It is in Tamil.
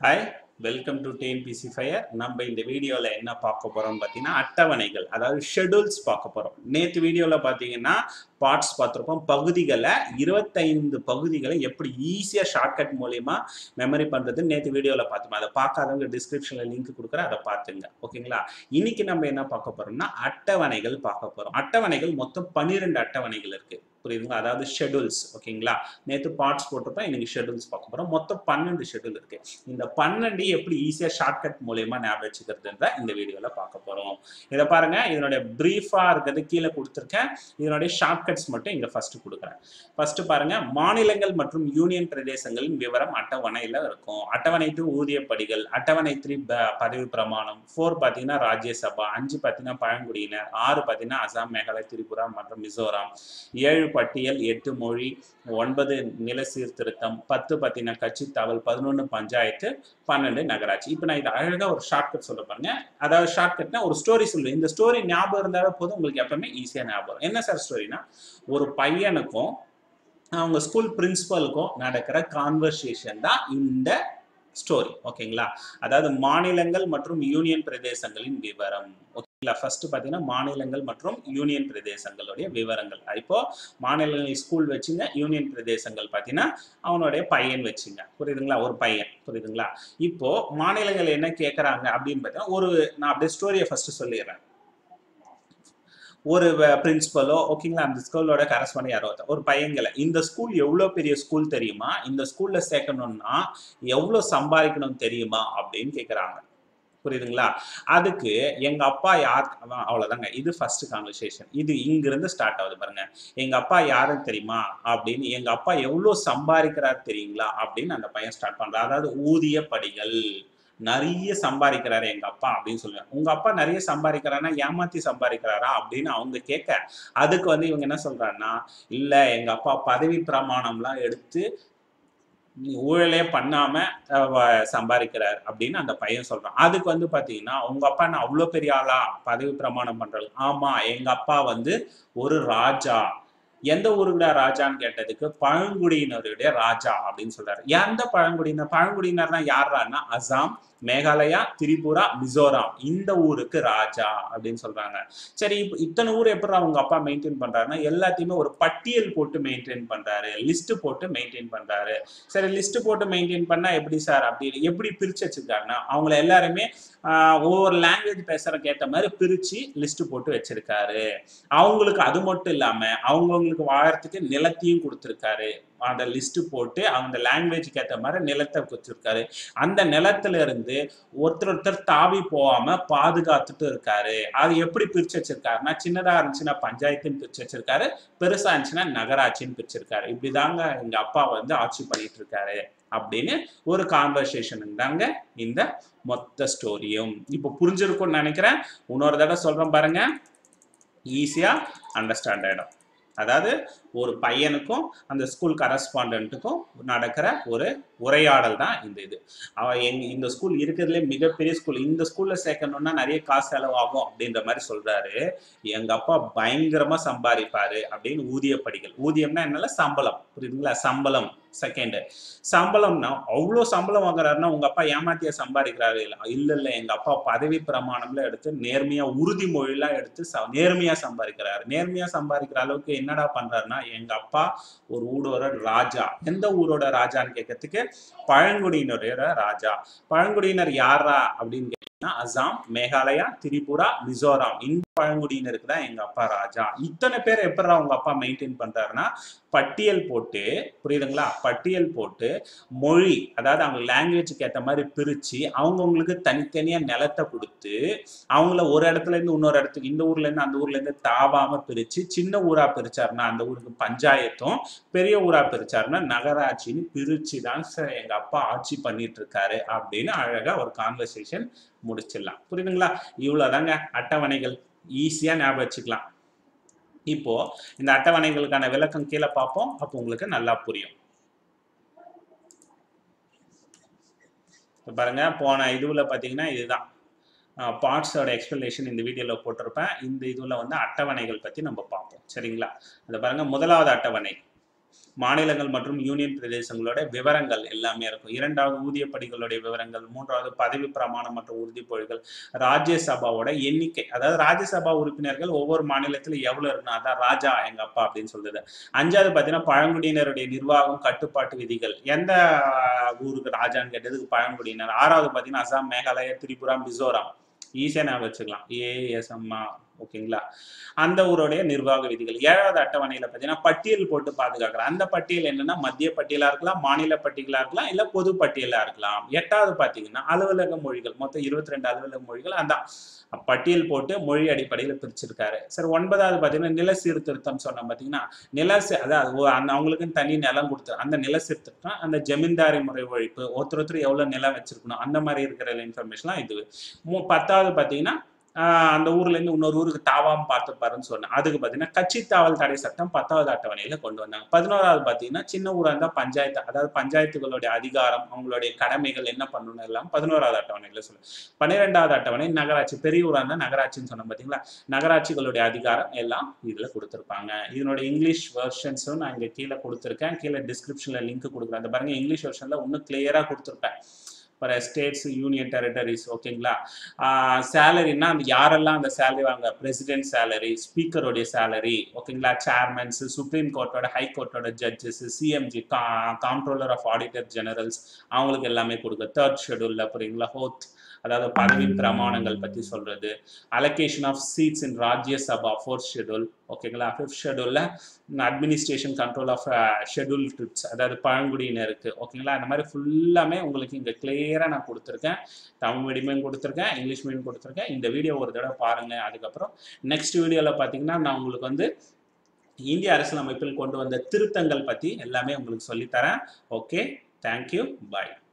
Hi, welcome to TNPC Fire. நம்ம இந்த வீடியோவில் என்ன பார்க்க போகிறோம் பார்த்தீங்கன்னா அட்டவணைகள், அதாவது ஷெடியூல்ஸ் பார்க்க போகிறோம். நேற்று வீடியோவில் பார்த்தீங்கன்னா பார்ட்ஸ் பார்த்துருப்போம். பகுதிகளை 25 பகுதிகளை எப்படி ஈஸியாக ஷார்ட்கட் மூலயமா மெமரி பண்ணுறது நேற்று வீடியோவில் பார்த்தோம். அதை பார்க்காதவங்க டிஸ்கிரிப்ஷனில் லிங்க் கொடுக்குறேன், அதை பார்த்துங்க. ஓகேங்களா? இன்னைக்கு நம்ம என்ன பார்க்க போகிறோம்னா அட்டவணைகள் பார்க்க போகிறோம். அட்டவணைகள் மொத்தம் 12 அட்டவணைகள் இருக்குது. புரியுதுங்களா? அதாவது ஷெடியூல்ஸ். ஓகேங்களா? நேற்று பார்ட்ஸ் போட்டிருப்போம், இன்னைக்கு ஷெடியூல்ஸ் பார்க்க போகிறோம். மொத்தம் 12 ஷெடியூல் இருக்கு. இந்த 12 எப்படி ஈஸியாக ஷார்ட்கட் மூலயமா ஞாபகம் வச்சுக்கிறதுன்ற இந்த வீடியோவில் பார்க்க போகிறோம். இதை பாருங்க, இதனுடைய பிரீஃபாக இருக்கிறது கீழே கொடுத்துருக்கேன். இதனுடைய ஷார்ட்கட்ஸ் மட்டும் இங்கே ஃபர்ஸ்ட் கொடுக்குறேன். ஃபர்ஸ்ட் பாருங்க, மாநிலங்கள் மற்றும் யூனியன் பிரதேசங்களின் விவரம் அட்டவணையில் இருக்கும். அட்டவணை 2 ஊதிய படிகள், அட்டவணை 3 பதவி பிரமாணம், 4 பார்த்தீங்கன்னா ராஜ்யசபா, 5 பார்த்தீங்கன்னா பழங்குடியினர், 6 பார்த்தீங்கன்னா அசாம், மேகாலயா, திரிபுரா மற்றும் மிசோரம், 7 பட்டியல், 8 மொழி, 9 நில சீர்திருத்தம், 10 பார்த்தீங்கன்னா கட்சி தாவல், 11 பஞ்சாயத்து, 12 நகராட்சி. இப்போ நான் இது அழகா ஒரு ஷார்ட்கட் சொல்ல பாருங்க. அதாவது ஷார்ட்கட்னா ஒரு ஸ்டோரி சொல்லுவேன். இந்த ஸ்டோரி ஞாபகம் இருந்தாவே போதும், உங்களுக்கு எப்பவுமே ஈஸியா ஞாபகம். என்ன சார் ஸ்டோரினா, ஒரு பையனுக்கும் அவங்க ஸ்கூல் பிரின்சிபலுக்கும் நடக்கிற கான்வர்சேஷன் தான் இந்த ஸ்டோரி. ஓகேங்களா? அதாவது மாநிலங்கள் மற்றும் யூனியன் பிரதேசங்களின் விவரம். ஓகேங்களா? ஃபர்ஸ்ட் பார்த்தீங்கன்னா மாநிலங்கள் மற்றும் யூனியன் பிரதேசங்களுடைய விவரங்கள். இப்போ மாநிலங்கள் ஸ்கூல் வச்சுங்க, யூனியன் பிரதேசங்கள் பார்த்தீங்கன்னா அவனுடைய பையன் வச்சுங்க. புரியுதுங்களா? ஒரு பையன். புரியுதுங்களா? இப்போ மாநிலங்கள் என்ன கேட்குறாங்க அப்படின்னு பார்த்தீங்கன்னா, நான் அப்படியே ஸ்டோரியை ஃபர்ஸ்ட் சொல்லிடுறேன். ஒரு பிரின்சிபலோ, ஓகேங்களா, அந்த ஸ்கூலோட கரஸ்பாண்ட் யாரோ ஒரு பையன்களை, இந்த ஸ்கூல் எவ்வளோ பெரிய ஸ்கூல் தெரியுமா, இந்த ஸ்கூல்ல சேர்க்கணும்னா எவ்வளோ சம்பாதிக்கணும் தெரியுமா அப்படின்னு கேட்குறாங்க. புரியுதுங்களா? அதுக்கு எங்க அப்பா யார், அவ்வளவுதாங்க. இது ஃபர்ஸ்ட் கான்வர்சேஷன். இது இங்கிருந்து ஸ்டார்ட் ஆகுது பாருங்க. எங்க அப்பா யாருன்னு தெரியுமா அப்படின்னு, எங்க அப்பா எவ்வளவு சம்பாதிக்கிறார் தெரியுங்களா அப்படின்னு அந்த பையன் ஸ்டார்ட் பண்றான். அதாவது ஊதிய படிகள், நிறைய சம்பாதிக்கிறாரு எங்க அப்பா அப்படின்னு சொல்லுவேன். உங்க அப்பா நிறைய சம்பாதிக்கிறாருன்னா ஏமாத்தி சம்பாதிக்கிறாரா அப்படின்னு அவங்க கேட்க, அதுக்கு இவங்க என்ன சொல்றாங்கன்னா, இல்ல எங்க அப்பா பதவி பிரமாணம்லாம் எடுத்து ஊழலே பண்ணாம சம்பாதிக்கிறார் அப்படின்னு அந்த பையன் சொல்றான். அதுக்கு பாத்தீங்கன்னா, உங்க அப்பா என்ன அவ்வளவு பெரிய ஆளா பதவி பிரமாணம் பண்றது? ஆமா, எங்க அப்பா ஒரு ராஜா. எந்த ஊருடைய ராஜான்னு கேட்டதுக்கு பழங்குடியினருடைய ராஜா அப்படின்னு சொல்றாரு. எந்த பழங்குடியினர்? பழங்குடியினர்னா யாரான்னா அசாம், மேகாலயா, திரிபுரா, மிசோரம், இந்த ஊருக்கு ராஜா அப்படின்னு சொல்றாங்க. சரி, இத்தனை ஊர் எப்படி அவங்க அப்பா மெயின்டைன் பண்றாருன்னா, எல்லாத்தையுமே ஒரு பட்டியல் போட்டு மெயின்டைன் பண்றாரு, லிஸ்ட் போட்டு மெயின்டைன் பண்றாரு. சரி, லிஸ்ட் போட்டு மெயின்டைன் பண்ணா எப்படி சார் அப்படி எப்படி பிரிச்சு வச்சிருக்காருன்னா, அவங்கள எல்லாருமே ஒவ்வொரு லாங்குவேஜ் பேசுறதுக்கு ஏற்ற மாதிரி பிரிச்சு லிஸ்ட் போட்டு வச்சிருக்காரு. அவங்களுக்கு அது மட்டும் இல்லாம அவங்களுக்கு வாழறதுக்கு நிலத்தையும் கொடுத்துருக்காரு. அந்த லிஸ்ட் போட்டு அந்த லாங்குவேஜுக்கு ஏற்ற மாதிரி நிலத்தை கொடுத்துருக்காரு. அந்த நிலத்துல இருந்து ஒருத்தர் தாவி போகாம பாதுகாத்துட்டு இருக்காரு. அது எப்படி பிரிச்சு வச்சிருக்காருன்னா, சின்னதா இருந்துச்சுன்னா பஞ்சாயத்துன்னு பிரிச்சு வச்சிருக்காரு, பெருசா இருந்துச்சுன்னா நகராட்சின்னு பிரிச்சிருக்காரு. இப்படிதாங்க எங்க அப்பா ஆட்சி பண்ணிட்டு இருக்காரு அப்படின்னு ஒரு கான்வர்சேஷன் தாங்க இந்த மொத்த ஸ்டோரியும். இப்போ புரிஞ்சிருக்கும்னு நினைக்கிறேன். இன்னொரு தடவை சொல்றேன் பாருங்க, ஈஸியா அண்டர்ஸ்டாண்ட் ஆயிடும். அதாவது ஒரு பையனுக்கும் அந்த ஸ்கூல் கரஸ்பாண்டன்ட்டுக்கும் நடக்கிற ஒரு உரையாடல் தான் இந்த இது. இந்த ஸ்கூல் இருக்கிறதுலே மிகப்பெரிய ஸ்கூல், இந்த ஸ்கூல்ல சேர்க்கணும்னா நிறைய காசு செலவாகும் அப்படின்ற மாதிரி சொல்றாரு. எங்க அப்பா பயங்கரமா சம்பாதிப்பாரு அப்படின்னு ஊதிய படிகள். ஊதியம்னா என்னால சம்பளம். புரியுதுங்களா? சம்பளம் செகண்ட். சம்பளம்னா அவ்வளோ சம்பளம் வாங்குறாருன்னா உங்க அப்பா ஏமாத்தியா சம்பாதிக்கிறாரு? இல்ல, எங்க அப்பா பதவி பிரமாணம்ல எடுத்து நேர்மையா உறுதிமொழிலாம் எடுத்து நேர்மையா சம்பாதிக்கிறாரு. நேர்மையா சம்பாதிக்கிற அளவுக்கு என்னடா பண்றாருன்னா, எங்க அப்பா ஒரு ஊரோட ராஜா. எந்த ஊரோட ராஜான்னு கேட்கறதுக்கு, பழங்குடியினருடைய ராஜா. பழங்குடியினர் யாரா அப்படின்னு கேட்டீங்கன்னா, அசாம், மேகாலயா, திரிபுரா, மிசோரம், இந்த பழங்குடியினருக்கு தான் எங்க அப்பா ராஜா. இத்தனை பேர் எப்படி அவங்க அப்பா மெயின்டைன் பண்றாருன்னா, பட்டியல் போட்டு, புரியுதுங்களா, பட்டியல் போட்டு மொழி, அதாவது அவங்க லாங்குவேஜுக்கு ஏற்ற மாதிரி பிரிச்சு அவங்கவுங்களுக்கு தனித்தனியா நிலத்தை கொடுத்து அவங்கள ஒரு இடத்துல இருந்து இன்னொரு இடத்துக்கு, இந்த ஊர்ல இருந்து அந்த ஊர்ல இருந்து தாவாம பிரிச்சு, சின்ன ஊரா பிரிச்சாருன்னா அந்த ஊருக்கு பஞ்சாயத்தும், பெரிய ஊரா பிரிச்சாருன்னா நகராட்சின்னு பிரிச்சு தான் சார் எங்க அப்பா ஆட்சி பண்ணிட்டு இருக்காரு அப்படின்னு அழகா ஒரு கான்வர்சேஷன் முடிச்சிடலாம். புரியுதுங்களா? இவ்வளவுதாங்க அட்டவணைகள். ஈஸியா ஞாபகம் வச்சுக்கலாம். இப்போ இந்த அட்டவணைகளுக்கான விளக்கம் கீழே பார்ப்போம், அப்போ உங்களுக்கு நல்லா புரியும். பாருங்க, போன இதுல பாத்தீங்கன்னா இதுதான் பார்ட்ஸோட எக்ஸ்பிளனேஷன் இந்த வீடியோல போட்டிருப்பேன். இந்த இதுல அட்டவணைகள் பத்தி நம்ம பார்ப்போம். சரிங்களா? அதை பாருங்க, முதலாவது அட்டவணை மாநிலங்கள் மற்றும் யூனியன் பிரதேசங்களோட விவரங்கள் எல்லாமே இருக்கும். 2வது ஊதியப்படிகளுடைய விவரங்கள், 3வது பதவி பிரமாணம் மற்றும் உறுதிமொழிகள், ராஜ்யசபாவோட எண்ணிக்கை, அதாவது ராஜ்யசபா உறுப்பினர்கள் ஒவ்வொரு மாநிலத்தில் எவ்வளவு இருக்கணும், அதான் ராஜா எங்க அப்பா அப்படின்னு சொல்றது. 5வது பார்த்தீங்கன்னா பழங்குடியினருடைய நிர்வாகம் கட்டுப்பாட்டு விதிகள், எந்த ஊருக்கு ராஜான்னு கேட்டதுக்கு பழங்குடியினர். 6வது பார்த்தீங்கன்னா அசாம், மேகாலயா, திரிபுரா, மிசோரம், ஈஸியா ஞாபகம் வச்சுக்கலாம், ஏஎஸ்எம்மா, ஓகேங்களா, அந்த ஊருடைய நிர்வாக விதிகள். 7வது அட்டவணையில பார்த்தீங்கன்னா பட்டியல் போட்டு பாதுகாக்கிற, அந்த பட்டியல் என்னன்னா மத்திய பட்டியலா இருக்கலாம், மாநில பட்டியலா இருக்கலாம், இல்ல பொது பட்டியலா இருக்கலாம். 8வது பார்த்தீங்கன்னா அலுவலக மொழிகள், மொத்தம் 22 அலுவலக மொழிகள், அதான் பட்டியல் போட்டு மொழி அடிப்படையில் பிரிச்சிருக்காரு. சரி, 9வது பார்த்தீங்கன்னா நில சீர்திருத்தம் சொன்ன பார்த்தீங்கன்னா அதாவது அவங்களுக்குன்னு தனி நிலம் கொடுத்து அந்த நில சீர்திருத்தம், அந்த ஜமீன்தாரி முறை ஒழிப்பு, ஒருத்தர் எவ்வளவு நிலம் வச்சிருக்கணும், அந்த மாதிரி இருக்கிற இன்ஃபர்மேஷன்லாம் இது. 10வது பார்த்தீங்கன்னா அந்த ஊர்ல இருந்து இன்னொரு ஊருக்கு தாவாம பார்த்துப்பாருன்னு சொன்னேன். அதுக்கு பார்த்தீங்கன்னா கட்சி தாவல் தடை சட்டம் 10வது அட்டவணையில கொண்டு வந்தாங்க. 11வது பார்த்தீங்கன்னா சின்ன ஊரா இருந்தா பஞ்சாயத்து, அதாவது பஞ்சாயத்துகளுடைய அதிகாரம், அவங்களுடைய கடமைகள் என்ன பண்ணணும் எல்லாம் 11வது அட்டவணையில சொல்லு. 12வது அட்டவணை நகராட்சி, பெரிய ஊரா இருந்தா நகராட்சின்னு சொன்னோம் பார்த்தீங்களா, நகராட்சிகளுடைய அதிகாரம் எல்லாம் இதுல கொடுத்துருப்பாங்க. இதனுடைய இங்கிலீஷ் வெர்ஷன்ஸும் நான் இங்க கீழே கொடுத்துருக்கேன், கீழே டிஸ்கிரிப்ஷன்ல லிங்க் கொடுக்குறேன். அந்த பாருங்க, இங்கிலீஷ் வெர்ஷன்ல இன்னும் கிளியரா கொடுத்துருப்பேன் ஃபார் ஸ்டேட்ஸ், யூனியன் டெரிட்டரிஸ், ஓகேங்களா. சேலரின்னா அந்த யாரெல்லாம் அந்த சேலரி வாங்க, பிரசிடென்ட் சேலரி, ஸ்பீக்கருடைய சேலரி, ஓகேங்களா, சேர்மன்ஸ், சுப்ரீம் கோர்ட்டோட, ஹை கோர்ட்டோட judges, CMG, comptroller of auditor generals, அவங்களுக்கு எல்லாமே கொடுக்க. 3rd ஷெடியூல்ல புரியுங்களா, ஹோத், அதாவது பதவி பிரமாணங்கள் பத்தி சொல்றது. Allocation of seats in Rajya Sabha 4th schedule, ஓகேங்களா. 5th ஷெடியூல்ல administration control of schedule tribes, அதாவது பழங்குடியினருக்கு, ஓகேங்களா. அந்த மாதிரி ஃபுல்லாமே உங்களுக்கு இங்க கிளியரா நான் கொடுத்துருக்கேன். தமிழ் மீடியம் கொடுத்துருக்கேன், இங்கிலீஷ் மீடியம் கொடுத்துருக்கேன். இந்த வீடியோ ஒரு தடவை பாருங்க. அதுக்கப்புறம் நெக்ஸ்ட் வீடியோல பாத்தீங்கன்னா நான் உங்களுக்கு வந்து இந்திய அரசியலமைப்பில் கொண்டு வந்த திருத்தங்கள் பத்தி எல்லாமே உங்களுக்கு சொல்லித்தரேன். ஓகே, தேங்க்யூ, பாய்.